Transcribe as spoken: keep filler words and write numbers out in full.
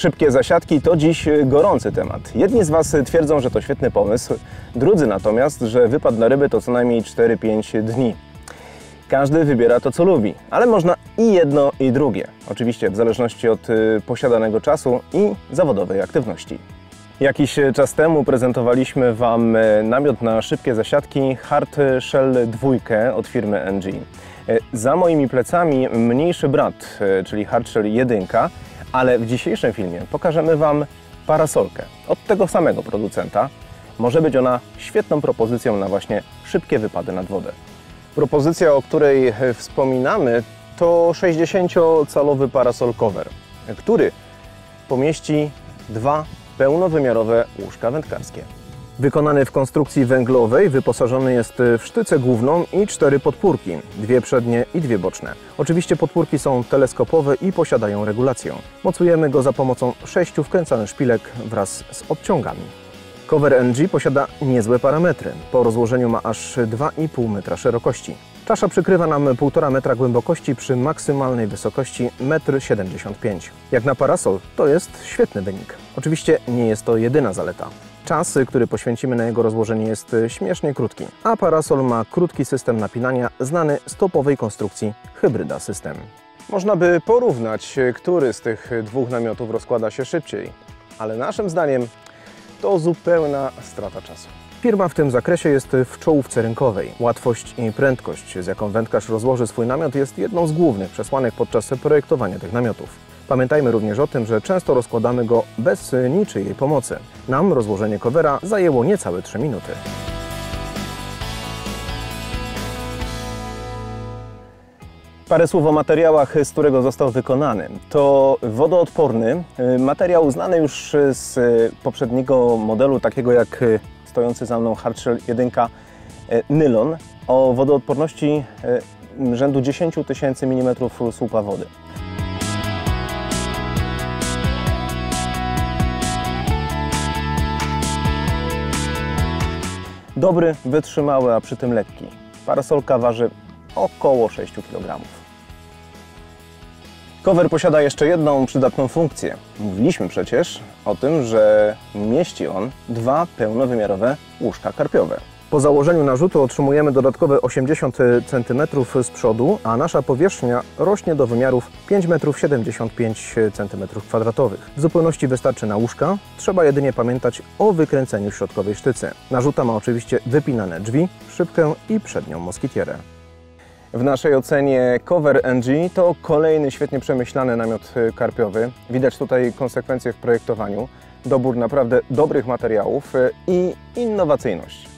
Szybkie zasiadki to dziś gorący temat. Jedni z Was twierdzą, że to świetny pomysł, drudzy natomiast, że wypad na ryby to co najmniej cztery pięć dni. Każdy wybiera to, co lubi, ale można i jedno, i drugie. Oczywiście w zależności od posiadanego czasu i zawodowej aktywności. Jakiś czas temu prezentowaliśmy Wam namiot na szybkie zasiadki Hard Shell dwa od firmy N G. Za moimi plecami mniejszy brat, czyli Hard Shell jeden, ale w dzisiejszym filmie pokażemy Wam parasolkę od tego samego producenta. Może być ona świetną propozycją na właśnie szybkie wypady nad wodę. Propozycja, o której wspominamy, to sześćdziesięciocalowy parasol cover, który pomieści dwa pełnowymiarowe łóżka wędkarskie. Wykonany w konstrukcji węglowej, wyposażony jest w sztycę główną i cztery podpórki, dwie przednie i dwie boczne. Oczywiście podpórki są teleskopowe i posiadają regulację. Mocujemy go za pomocą sześciu wkręcanych szpilek wraz z obciągami. Cover N G posiada niezłe parametry. Po rozłożeniu ma aż dwa i pół metra szerokości. Czasza przykrywa nam półtora metra głębokości przy maksymalnej wysokości metr siedemdziesiąt pięć. Jak na parasol to jest świetny wynik. Oczywiście nie jest to jedyna zaleta. Czas, który poświęcimy na jego rozłożenie, jest śmiesznie krótki, a parasol ma krótki system napinania znany z topowej konstrukcji Hybryda System. Można by porównać, który z tych dwóch namiotów rozkłada się szybciej, ale naszym zdaniem to zupełna strata czasu. Firma w tym zakresie jest w czołówce rynkowej. Łatwość i prędkość, z jaką wędkarz rozłoży swój namiot, jest jedną z głównych przesłanek podczas projektowania tych namiotów. Pamiętajmy również o tym, że często rozkładamy go bez niczyjej pomocy. Nam rozłożenie covera zajęło niecałe trzy minuty. Parę słów o materiałach, z którego został wykonany. To wodoodporny materiał znany już z poprzedniego modelu, takiego jak stojący za mną Hard Shell jeden nylon o wodoodporności rzędu dziesięć tysięcy milimetrów słupa wody. Dobry, wytrzymały, a przy tym lekki. Parasolka waży około sześć kilogramów. Cover posiada jeszcze jedną przydatną funkcję. Mówiliśmy przecież o tym, że mieści on dwa pełnowymiarowe łóżka karpiowe. Po założeniu narzutu otrzymujemy dodatkowe osiemdziesiąt centymetrów z przodu, a nasza powierzchnia rośnie do wymiarów pięć metrów siedemdziesiąt pięć centymetrów kwadratowych. W zupełności wystarczy na łóżka, trzeba jedynie pamiętać o wykręceniu środkowej sztycy. Narzuta ma oczywiście wypinane drzwi, szybkę i przednią moskitierę. W naszej ocenie Cover N G to kolejny świetnie przemyślany namiot karpiowy. Widać tutaj konsekwencje w projektowaniu, dobór naprawdę dobrych materiałów i innowacyjność.